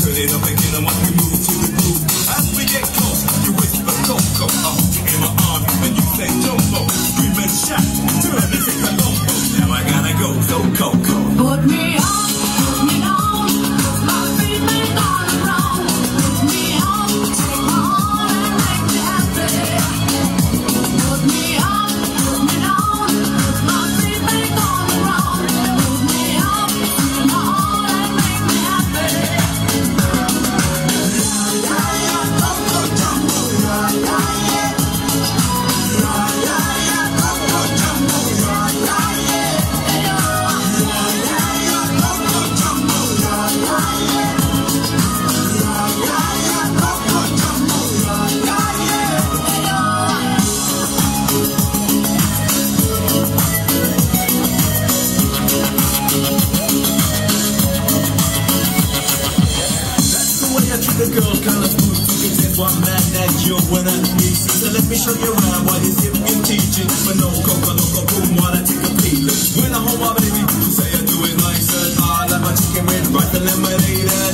Turn it up again and watch me move to the groove. As we get close, you whisper Coco. I'm in my arm and you say Jumbo. Scream and shout, turn and take a loco. Now I gotta go, so Coco. Put me on, put me on. My feet make all around. Put me on, take my heart and make me happy. Put me on, put me on. My feet make all around. Put me on, take my heart and make me happy. Coco Jumbo, Coco Jumbo, the girl kind of smooth, you can tell one man that you're one of me. So let me show you around what is it you're teaching. But no coca, loco, boom, while I take a peek. When I hold my baby, you say I do it nicer. I like my chicken with rice and lemonade.